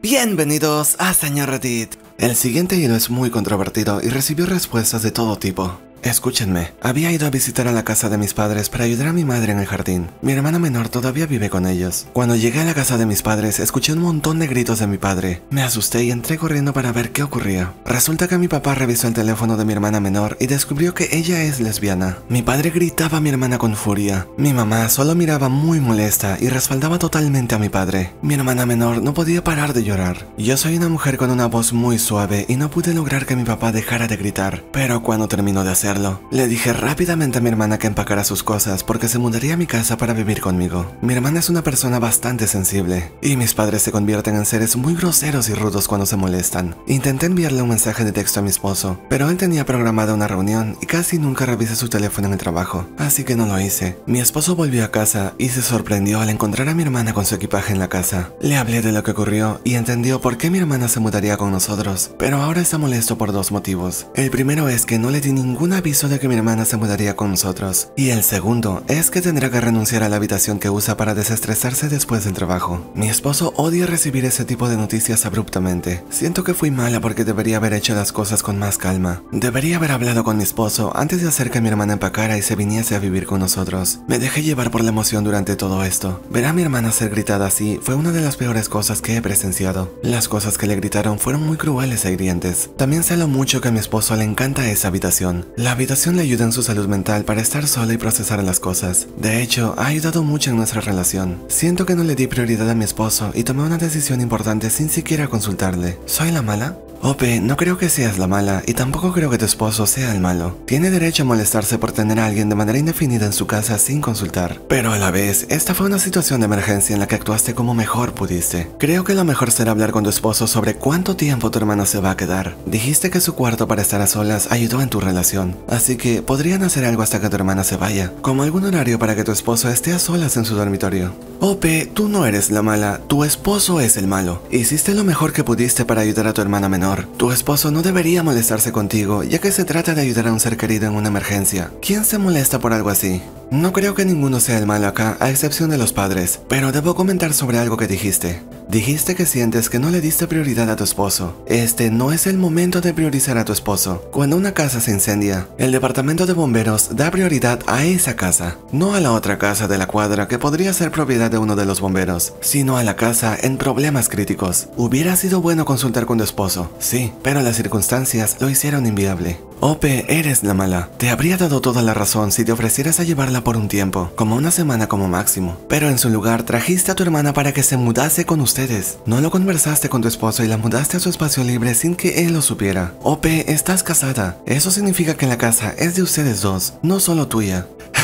Bienvenidos a Señor Reddit. El siguiente hilo es muy controvertido y recibió respuestas de todo tipo. Escúchenme, había ido a visitar a la casa de mis padres para ayudar a mi madre en el jardín. Mi hermana menor todavía vive con ellos. Cuando llegué a la casa de mis padres, escuché un montón de gritos de mi padre. Me asusté y entré corriendo para ver qué ocurría. Resulta que mi papá revisó el teléfono de mi hermana menor y descubrió que ella es lesbiana. Mi padre gritaba a mi hermana con furia. Mi mamá solo miraba muy molesta y respaldaba totalmente a mi padre. Mi hermana menor no podía parar de llorar. Yo soy una mujer con una voz muy suave y no pude lograr que mi papá dejara de gritar. Pero cuando terminó de hacerlo, le dije rápidamente a mi hermana que empacara sus cosas porque se mudaría a mi casa para vivir conmigo. Mi hermana es una persona bastante sensible y mis padres se convierten en seres muy groseros y rudos cuando se molestan. Intenté enviarle un mensaje de texto a mi esposo, pero él tenía programada una reunión y casi nunca revisa su teléfono en el trabajo, así que no lo hice. Mi esposo volvió a casa y se sorprendió al encontrar a mi hermana con su equipaje en la casa. Le hablé de lo que ocurrió y entendió por qué mi hermana se mudaría con nosotros, pero ahora está molesto por dos motivos. El primero es que no le di ninguna aviso de que mi hermana se mudaría con nosotros. Y el segundo es que tendrá que renunciar a la habitación que usa para desestresarse después del trabajo. Mi esposo odia recibir ese tipo de noticias abruptamente. Siento que fui mala porque debería haber hecho las cosas con más calma. Debería haber hablado con mi esposo antes de hacer que mi hermana empacara y se viniese a vivir con nosotros. Me dejé llevar por la emoción durante todo esto. Ver a mi hermana ser gritada así fue una de las peores cosas que he presenciado. Las cosas que le gritaron fueron muy crueles e hirientes. También sé lo mucho que a mi esposo le encanta esa habitación. La habitación le ayuda en su salud mental para estar sola y procesar las cosas. De hecho, ha ayudado mucho en nuestra relación. Siento que no le di prioridad a mi esposo y tomé una decisión importante sin siquiera consultarle. ¿Soy la mala? Ope, no creo que seas la mala y tampoco creo que tu esposo sea el malo. Tiene derecho a molestarse por tener a alguien de manera indefinida en su casa sin consultar. Pero a la vez, esta fue una situación de emergencia en la que actuaste como mejor pudiste. Creo que lo mejor será hablar con tu esposo sobre cuánto tiempo tu hermana se va a quedar. Dijiste que su cuarto para estar a solas ayudó en tu relación, así que podrían hacer algo hasta que tu hermana se vaya, como algún horario para que tu esposo esté a solas en su dormitorio. Ope, tú no eres la mala, tu esposo es el malo. Hiciste lo mejor que pudiste para ayudar a tu hermana menor. Tu esposo no debería molestarse contigo, ya que se trata de ayudar a un ser querido en una emergencia. ¿Quién se molesta por algo así? No creo que ninguno sea el malo acá, a excepción de los padres, pero debo comentar sobre algo que dijiste. Dijiste que sientes que no le diste prioridad a tu esposo. Este no es el momento de priorizar a tu esposo. Cuando una casa se incendia, el departamento de bomberos da prioridad a esa casa, no a la otra casa de la cuadra que podría ser propiedad de uno de los bomberos, sino a la casa en problemas críticos. Hubiera sido bueno consultar con tu esposo, sí, pero las circunstancias lo hicieron inviable. Ope, eres la mala. Te habría dado toda la razón si te ofrecieras a llevarla por un tiempo, como una semana como máximo. Pero en su lugar trajiste a tu hermana para que se mudase con ustedes. No lo conversaste con tu esposo y la mudaste a su espacio libre sin que él lo supiera. Ope, estás casada. Eso significa que la casa es de ustedes dos, no solo tuya.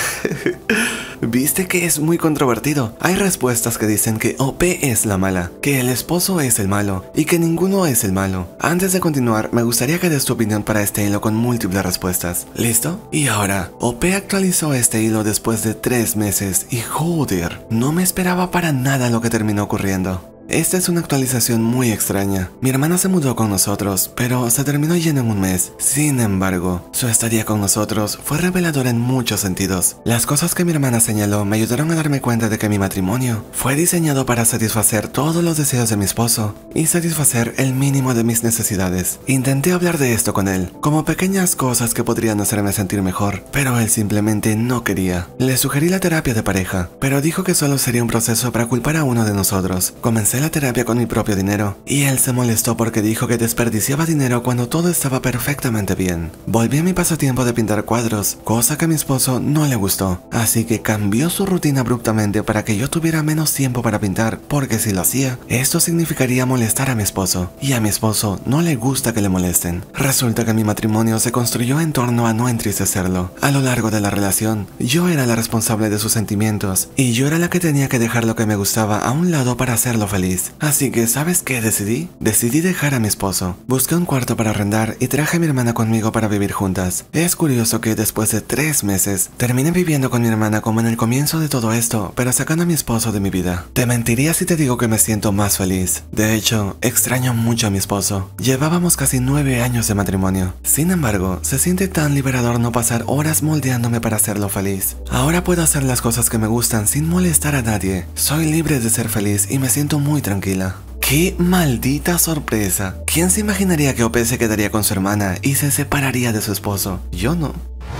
¿Viste que es muy controvertido? Hay respuestas que dicen que Ope es la mala, que el esposo es el malo y que ninguno es el malo. Antes de continuar, me gustaría que des tu opinión para este hilo con múltiples respuestas. ¿Listo? Y ahora, Ope actualizó este hilo después de 3 meses y joder, no me esperaba para nada lo que terminó ocurriendo. Esta es una actualización muy extraña. Mi hermana se mudó con nosotros, pero se terminó yendo en un mes. Sin embargo, su estadía con nosotros fue reveladora en muchos sentidos. Las cosas que mi hermana señaló me ayudaron a darme cuenta de que mi matrimonio fue diseñado para satisfacer todos los deseos de mi esposo y satisfacer el mínimo de mis necesidades. Intenté hablar de esto con él, como pequeñas cosas que podrían hacerme sentir mejor, pero él simplemente no quería. Le sugerí la terapia de pareja, pero dijo que solo sería un proceso para culpar a uno de nosotros. Comencé la terapia con mi propio dinero y él se molestó porque dijo que desperdiciaba dinero cuando todo estaba perfectamente bien. Volví a mi pasatiempo de pintar cuadros, cosa que a mi esposo no le gustó, así que cambió su rutina abruptamente para que yo tuviera menos tiempo para pintar, porque si lo hacía, esto significaría molestar a mi esposo, y a mi esposo no le gusta que le molesten. Resulta que mi matrimonio se construyó en torno a no entristecerlo. A lo largo de la relación, yo era la responsable de sus sentimientos y yo era la que tenía que dejar lo que me gustaba a un lado para hacerlo feliz. Así que, ¿sabes qué decidí? Decidí dejar a mi esposo. Busqué un cuarto para arrendar y traje a mi hermana conmigo para vivir juntas. Es curioso que después de 3 meses, terminé viviendo con mi hermana como en el comienzo de todo esto, pero sacando a mi esposo de mi vida. Te mentiría si te digo que me siento más feliz. De hecho, extraño mucho a mi esposo. Llevábamos casi 9 años de matrimonio. Sin embargo, se siente tan liberador no pasar horas moldeándome para hacerlo feliz. Ahora puedo hacer las cosas que me gustan sin molestar a nadie. Soy libre de ser feliz y me siento muy tranquila. ¿Qué ¡Qué maldita sorpresa! ¿Quién se imaginaría que OP se quedaría con su hermana y se separaría de su esposo? Yo no.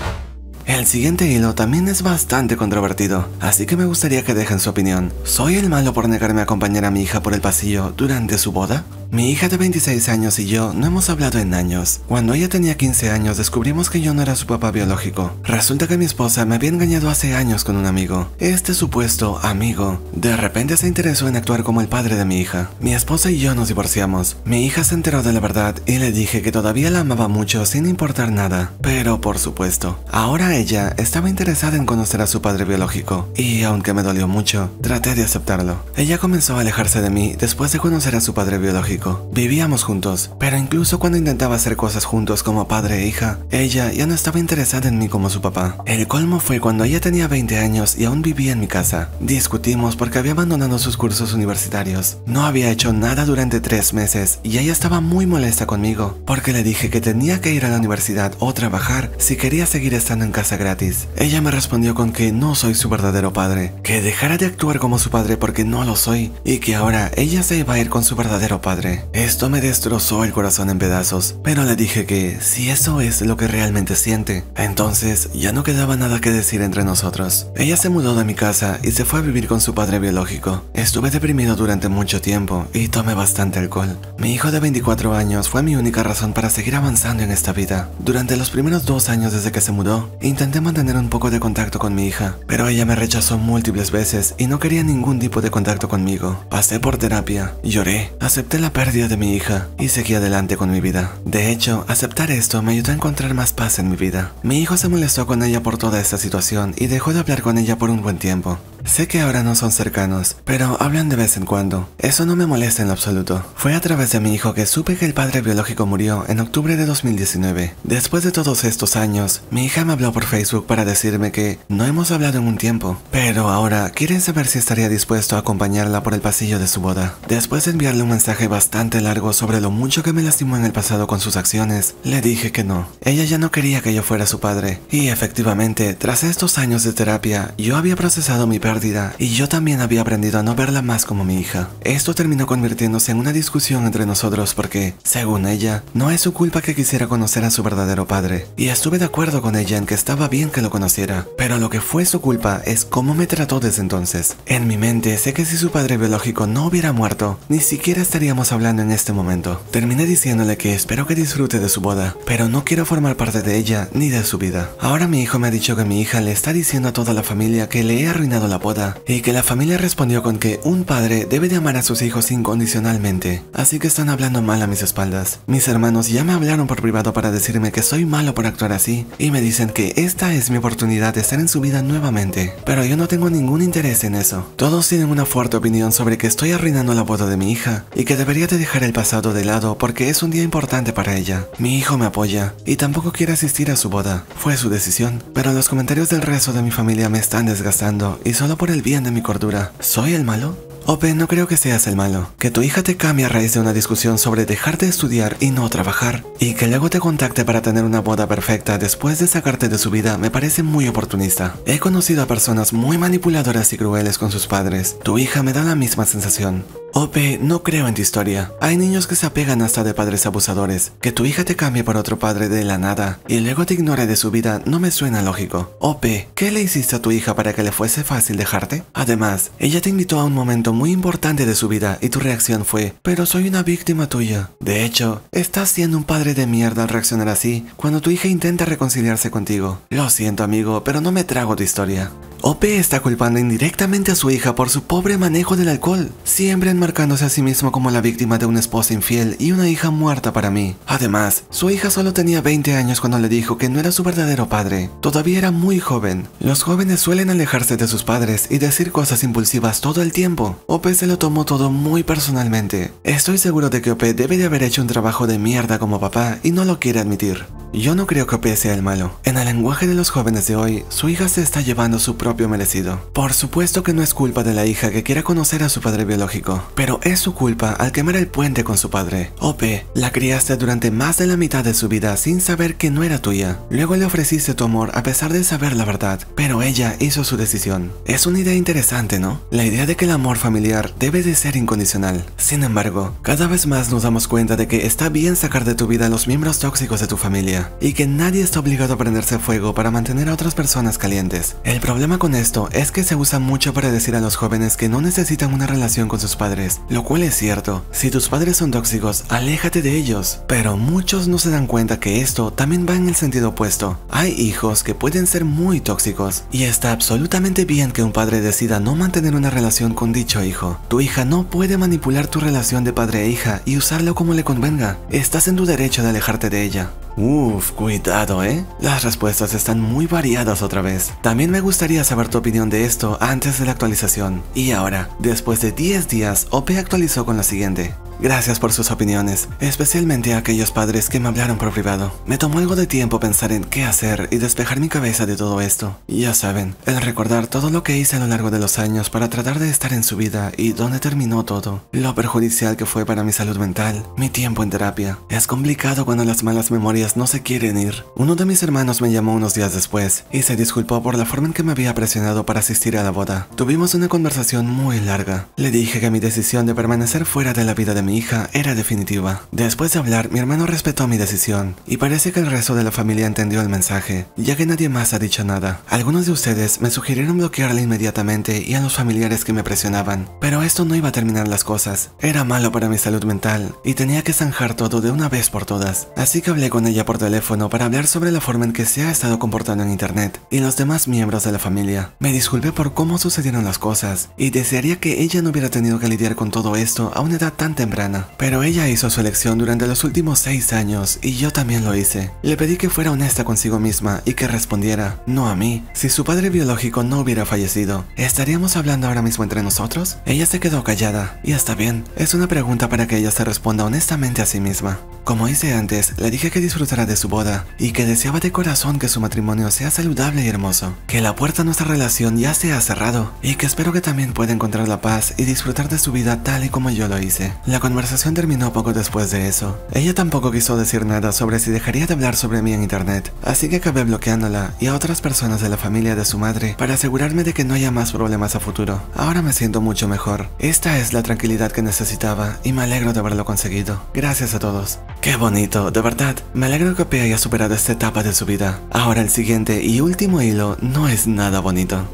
El siguiente hilo también es bastante controvertido, así que me gustaría que dejen su opinión. ¿Soy el malo por negarme a acompañar a mi hija por el pasillo durante su boda? Mi hija de 26 años y yo no hemos hablado en años. Cuando ella tenía 15 años descubrimos que yo no era su papá biológico. Resulta que mi esposa me había engañado hace años con un amigo. Este supuesto amigo de repente se interesó en actuar como el padre de mi hija. Mi esposa y yo nos divorciamos. Mi hija se enteró de la verdad y le dije que todavía la amaba mucho sin importar nada. Pero por supuesto, ahora ella estaba interesada en conocer a su padre biológico. Y aunque me dolió mucho, traté de aceptarlo. Ella comenzó a alejarse de mí después de conocer a su padre biológico. Vivíamos juntos, pero incluso cuando intentaba hacer cosas juntos como padre e hija, ella ya no estaba interesada en mí como su papá. El colmo fue cuando ella tenía 20 años y aún vivía en mi casa. Discutimos porque había abandonado sus cursos universitarios. No había hecho nada durante 3 meses y ella estaba muy molesta conmigo porque le dije que tenía que ir a la universidad o trabajar si quería seguir estando en casa gratis. Ella me respondió con que no soy su verdadero padre, que dejara de actuar como su padre porque no lo soy y que ahora ella se iba a ir con su verdadero padre. Esto me destrozó el corazón en pedazos, pero le dije que si eso es lo que realmente siente, entonces ya no quedaba nada que decir entre nosotros. Ella se mudó de mi casa y se fue a vivir con su padre biológico. Estuve deprimido durante mucho tiempo y tomé bastante alcohol. Mi hijo de 24 años fue mi única razón para seguir avanzando en esta vida. Durante los primeros 2 años desde que se mudó, intenté mantener un poco de contacto con mi hija, pero ella me rechazó múltiples veces y no quería ningún tipo de contacto conmigo. Pasé por terapia, lloré, acepté la pérdida de mi hija y seguí adelante con mi vida. De hecho, aceptar esto me ayudó a encontrar más paz en mi vida. Mi hijo se molestó con ella por toda esta situación y dejó de hablar con ella por un buen tiempo. Sé que ahora no son cercanos, pero hablan de vez en cuando. Eso no me molesta en lo absoluto. Fue a través de mi hijo que supe que el padre biológico murió en octubre de 2019. Después de todos estos años, mi hija me habló por Facebook para decirme que no hemos hablado en un tiempo, pero ahora quieren saber si estaría dispuesto a acompañarla por el pasillo de su boda. Después de enviarle un mensaje bastante largo sobre lo mucho que me lastimó en el pasado con sus acciones, le dije que no. Ella ya no quería que yo fuera su padre. Y efectivamente, tras estos años de terapia, yo había procesado mi pérdida y yo también había aprendido a no verla más como mi hija. Esto terminó convirtiéndose en una discusión entre nosotros porque, según ella, no es su culpa que quisiera conocer a su verdadero padre. Y estuve de acuerdo con ella en que estaba bien que lo conociera, pero lo que fue su culpa es cómo me trató desde entonces. En mi mente sé que si su padre biológico no hubiera muerto, ni siquiera estaríamos hablando en este momento. Terminé diciéndole que espero que disfrute de su boda, pero no quiero formar parte de ella ni de su vida. Ahora mi hijo me ha dicho que mi hija le está diciendo a toda la familia que le he arruinado la boda y que la familia respondió con que un padre debe de amar a sus hijos incondicionalmente, así que están hablando mal a mis espaldas. Mis hermanos ya me hablaron por privado para decirme que soy malo por actuar así y me dicen que esta es mi oportunidad de estar en su vida nuevamente, pero yo no tengo ningún interés en eso. Todos tienen una fuerte opinión sobre que estoy arruinando la boda de mi hija y que debería de dejar el pasado de lado porque es un día importante para ella. Mi hijo me apoya y tampoco quiere asistir a su boda. Fue su decisión, pero los comentarios del resto de mi familia me están desgastando y solo por el bien de mi cordura. ¿Soy el malo? Ope, no creo que seas el malo. Que tu hija te cambie a raíz de una discusión sobre dejar de estudiar y no trabajar, y que luego te contacte para tener una boda perfecta después de sacarte de su vida, me parece muy oportunista. He conocido a personas muy manipuladoras y crueles con sus padres. Tu hija me da la misma sensación. Ope, no creo en tu historia. Hay niños que se apegan hasta de padres abusadores. Que tu hija te cambie por otro padre de la nada y luego te ignore de su vida no me suena lógico. Ope, ¿qué le hiciste a tu hija para que le fuese fácil dejarte? Además, ella te invitó a un momento muy importante de su vida y tu reacción fue, pero soy una víctima tuya. De hecho, estás siendo un padre de mierda al reaccionar así cuando tu hija intenta reconciliarse contigo. Lo siento, amigo, pero no me trago tu historia. Ope está culpando indirectamente a su hija por su pobre manejo del alcohol, siempre enmarcándose a sí mismo como la víctima de una esposa infiel y una hija muerta para mí. Además, su hija solo tenía 20 años cuando le dijo que no era su verdadero padre. Todavía era muy joven. Los jóvenes suelen alejarse de sus padres y decir cosas impulsivas todo el tiempo. Ope se lo tomó todo muy personalmente. Estoy seguro de que Ope debe de haber hecho un trabajo de mierda como papá y no lo quiere admitir. Yo no creo que Ope sea el malo. En el lenguaje de los jóvenes de hoy, su hija se está llevando su propia propio merecido. Por supuesto que no es culpa de la hija que quiera conocer a su padre biológico, pero es su culpa al quemar el puente con su padre. OP, la criaste durante más de la mitad de su vida sin saber que no era tuya. Luego le ofreciste tu amor a pesar de saber la verdad, pero ella hizo su decisión. Es una idea interesante, ¿no? La idea de que el amor familiar debe de ser incondicional. Sin embargo, cada vez más nos damos cuenta de que está bien sacar de tu vida a los miembros tóxicos de tu familia, y que nadie está obligado a prenderse fuego para mantener a otras personas calientes. El problema con esto es que se usa mucho para decir a los jóvenes que no necesitan una relación con sus padres, lo cual es cierto. Si tus padres son tóxicos, aléjate de ellos. Pero muchos no se dan cuenta que esto también va en el sentido opuesto. Hay hijos que pueden ser muy tóxicos, y está absolutamente bien que un padre decida no mantener una relación con dicho hijo. Tu hija no puede manipular tu relación de padre e hija y usarlo como le convenga. Estás en tu derecho de alejarte de ella. Cuidado, Las respuestas están muy variadas otra vez. También me gustaría saber tu opinión de esto antes de la actualización. Y ahora, después de 10 días, OP actualizó con lo siguiente. Gracias por sus opiniones, especialmente a aquellos padres que me hablaron por privado. Me tomó algo de tiempo pensar en qué hacer y despejar mi cabeza de todo esto. Ya saben, el recordar todo lo que hice a lo largo de los años para tratar de estar en su vida y dónde terminó todo. Lo perjudicial que fue para mi salud mental, mi tiempo en terapia. Es complicado cuando las malas memorias no se quieren ir. Uno de mis hermanos me llamó unos días después y se disculpó por la forma en que me había presionado para asistir a la boda. Tuvimos una conversación muy larga. Le dije que mi decisión de permanecer fuera de la vida de mi hija era definitiva. Después de hablar, mi hermano respetó mi decisión, y parece que el resto de la familia entendió el mensaje, ya que nadie más ha dicho nada. Algunos de ustedes me sugirieron bloquearla inmediatamente y a los familiares que me presionaban, pero esto no iba a terminar las cosas. Era malo para mi salud mental, y tenía que zanjar todo de una vez por todas. Así que hablé con ella por teléfono para hablar sobre la forma en que se ha estado comportando en internet, y los demás miembros de la familia. Me disculpé por cómo sucedieron las cosas, y desearía que ella no hubiera tenido que lidiar con todo esto a una edad tan temprana. Pero ella hizo su elección durante los últimos 6 años y yo también lo hice. Le pedí que fuera honesta consigo misma y que respondiera, no a mí. Si su padre biológico no hubiera fallecido, ¿estaríamos hablando ahora mismo entre nosotros? Ella se quedó callada, y está bien. Es una pregunta para que ella se responda honestamente a sí misma. Como hice antes, le dije que disfrutara de su boda y que deseaba de corazón que su matrimonio sea saludable y hermoso, que la puerta a nuestra relación ya se ha cerrado y que espero que también pueda encontrar la paz y disfrutar de su vida tal y como yo lo hice. La conversación terminó poco después de eso. Ella tampoco quiso decir nada sobre si dejaría de hablar sobre mí en internet, así que acabé bloqueándola y a otras personas de la familia de su madre para asegurarme de que no haya más problemas a futuro. Ahora me siento mucho mejor. Esta es la tranquilidad que necesitaba y me alegro de haberlo conseguido. Gracias a todos. Qué bonito, de verdad. Me alegro que OP haya superado esta etapa de su vida. Ahora el siguiente y último hilo no es nada bonito.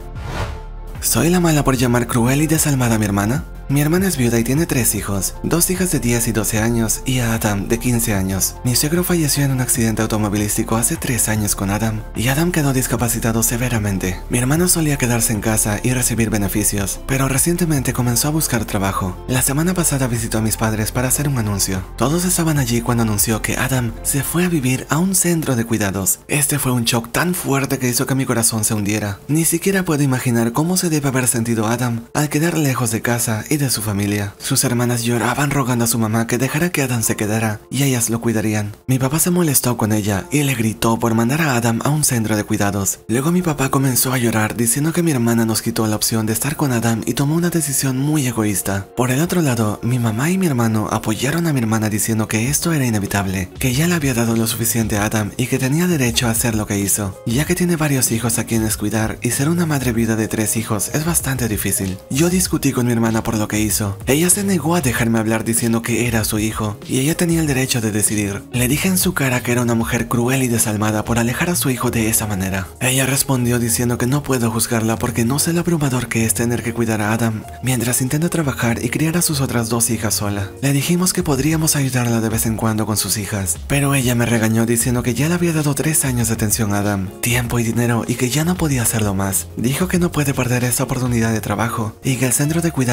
¿Soy la mala por llamar cruel y desalmada a mi hermana? Mi hermana es viuda y tiene 3 hijos, 2 hijas de 10 y 12 años y a Adam de 15 años. Mi suegro falleció en un accidente automovilístico hace 3 años con Adam y Adam quedó discapacitado severamente. Mi hermana solía quedarse en casa y recibir beneficios, pero recientemente comenzó a buscar trabajo. La semana pasada visitó a mis padres para hacer un anuncio. Todos estaban allí cuando anunció que Adam se fue a vivir a un centro de cuidados. Este fue un shock tan fuerte que hizo que mi corazón se hundiera. Ni siquiera puedo imaginar cómo se debe haber sentido Adam al quedar lejos de casa y de su familia. Sus hermanas lloraban rogando a su mamá que dejara que Adam se quedara y ellas lo cuidarían. Mi papá se molestó con ella y le gritó por mandar a Adam a un centro de cuidados. Luego mi papá comenzó a llorar diciendo que mi hermana nos quitó la opción de estar con Adam y tomó una decisión muy egoísta. Por el otro lado, mi mamá y mi hermano apoyaron a mi hermana diciendo que esto era inevitable, que ya le había dado lo suficiente a Adam y que tenía derecho a hacer lo que hizo, ya que tiene varios hijos a quienes cuidar y ser una madre viuda de 3 hijos es bastante difícil. Yo discutí con mi hermana por lo que hizo. Ella se negó a dejarme hablar diciendo que era su hijo y ella tenía el derecho de decidir. Le dije en su cara que era una mujer cruel y desalmada por alejar a su hijo de esa manera. Ella respondió diciendo que no puedo juzgarla porque no sé lo abrumador que es tener que cuidar a Adam mientras intenta trabajar y criar a sus otras 2 hijas sola. Le dijimos que podríamos ayudarla de vez en cuando con sus hijas, pero ella me regañó diciendo que ya le había dado 3 años de atención a Adam, tiempo y dinero y que ya no podía hacerlo más. Dijo que no puede perder esa oportunidad de trabajo y que el centro de cuidados era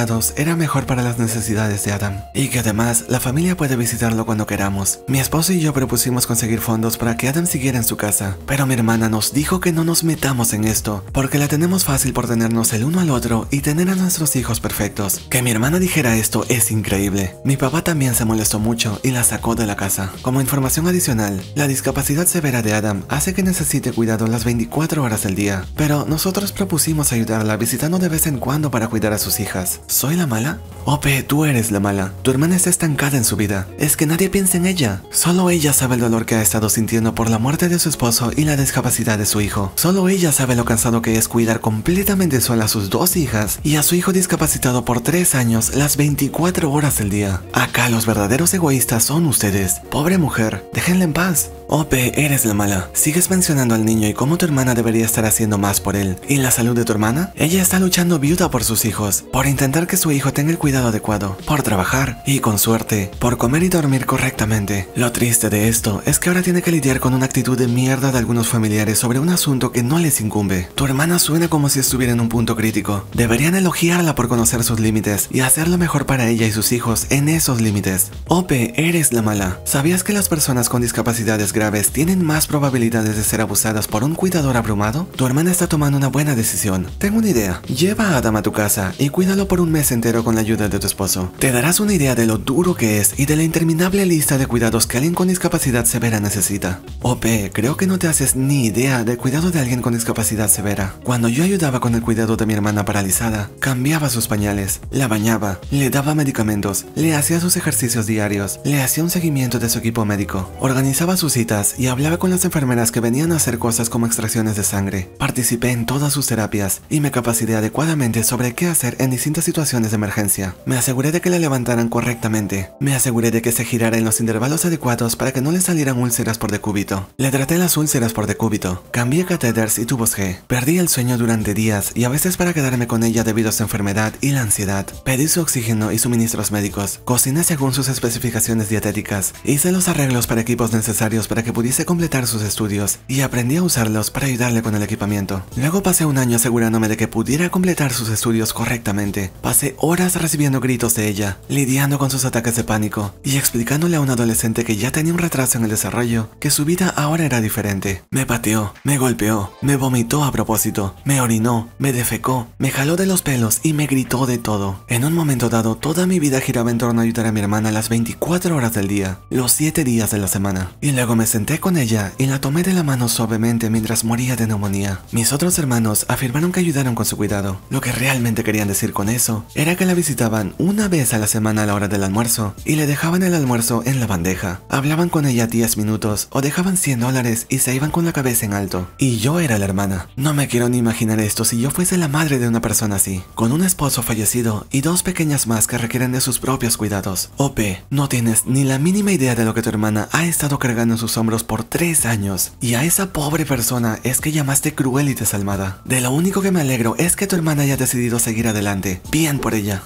era mejor para las necesidades de Adam, y que además la familia puede visitarlo cuando queramos. Mi esposo y yo propusimos conseguir fondos para que Adam siguiera en su casa, pero mi hermana nos dijo que no nos metamos en esto, porque la tenemos fácil por tenernos el uno al otro y tener a nuestros hijos perfectos. Que mi hermana dijera esto es increíble. Mi papá también se molestó mucho y la sacó de la casa. Como información adicional, la discapacidad severa de Adam hace que necesite cuidado las 24 horas del día, pero nosotros propusimos ayudarla visitando de vez en cuando para cuidar a sus hijas. ¿Soy la mala? Ope, tú eres la mala. Tu hermana está estancada en su vida. Es que nadie piensa en ella. Solo ella sabe el dolor que ha estado sintiendo por la muerte de su esposo y la discapacidad de su hijo. Solo ella sabe lo cansado que es cuidar completamente sola a sus dos hijas y a su hijo discapacitado por 3 años las 24 horas del día. Acá los verdaderos egoístas son ustedes. Pobre mujer, déjenla en paz. Ope, eres la mala. Sigues mencionando al niño y cómo tu hermana debería estar haciendo más por él. ¿Y la salud de tu hermana? Ella está luchando viuda por sus hijos, por intentar que su hijo tenga el cuidado adecuado, por trabajar y, con suerte, por comer y dormir correctamente. Lo triste de esto es que ahora tiene que lidiar con una actitud de mierda de algunos familiares sobre un asunto que no les incumbe. Tu hermana suena como si estuviera en un punto crítico. Deberían elogiarla por conocer sus límites y hacer lo mejor para ella y sus hijos en esos límites. Ope, eres la mala. ¿Sabías que las personas con discapacidades graves tienen más probabilidades de ser abusadas por un cuidador abrumado? Tu hermana está tomando una buena decisión. Tengo una idea. Lleva a Adam a tu casa y cuídalo por un mes entero con la ayuda de tu esposo. Te darás una idea de lo duro que es y de la interminable lista de cuidados que alguien con discapacidad severa necesita. Ope, creo que no te haces ni idea del cuidado de alguien con discapacidad severa. Cuando yo ayudaba con el cuidado de mi hermana paralizada, cambiaba sus pañales, la bañaba, le daba medicamentos, le hacía sus ejercicios diarios, le hacía un seguimiento de su equipo médico, organizaba sus citas y hablaba con las enfermeras que venían a hacer cosas como extracciones de sangre. Participé en todas sus terapias y me capacité adecuadamente sobre qué hacer en distintas situaciones de emergencia. Me aseguré de que la levantaran correctamente. Me aseguré de que se girara en los intervalos adecuados para que no le salieran úlceras por decúbito. Le traté las úlceras por decúbito. Cambié catheters y tubos G. Perdí el sueño durante días y a veces para quedarme con ella debido a su enfermedad y la ansiedad. Pedí su oxígeno y suministros médicos. Cociné según sus especificaciones dietéticas. Hice los arreglos para equipos necesarios para que pudiese completar sus estudios y aprendí a usarlos para ayudarle con el equipamiento. Luego pasé un año asegurándome de que pudiera completar sus estudios correctamente. Pasé horas recibiendo gritos de ella, lidiando con sus ataques de pánico y explicándole a un adolescente que ya tenía un retraso en el desarrollo que su vida ahora era diferente. Me pateó, me golpeó, me vomitó a propósito, me orinó, me defecó, me jaló de los pelos y me gritó de todo. En un momento dado, toda mi vida giraba en torno a ayudar a mi hermana las 24 horas del día, los 7 días de la semana. Y luego me senté con ella y la tomé de la mano suavemente mientras moría de neumonía. Mis otros hermanos afirmaron que ayudaron con su cuidado. Lo que realmente querían decir con eso era que la visitaban una vez a la semana a la hora del almuerzo y le dejaban el almuerzo en la bandeja. Hablaban con ella 10 minutos o dejaban $100 y se iban con la cabeza en alto. Y yo era la hermana. No me quiero ni imaginar esto si yo fuese la madre de una persona así, con un esposo fallecido y 2 pequeñas más que requieren de sus propios cuidados. Ope, no tienes ni la mínima idea de lo que tu hermana ha estado cargando en sus hombros por 3 años. Y a esa pobre persona es que llamaste cruel y desalmada. De lo único que me alegro es que tu hermana haya decidido seguir adelante. Bien por ella.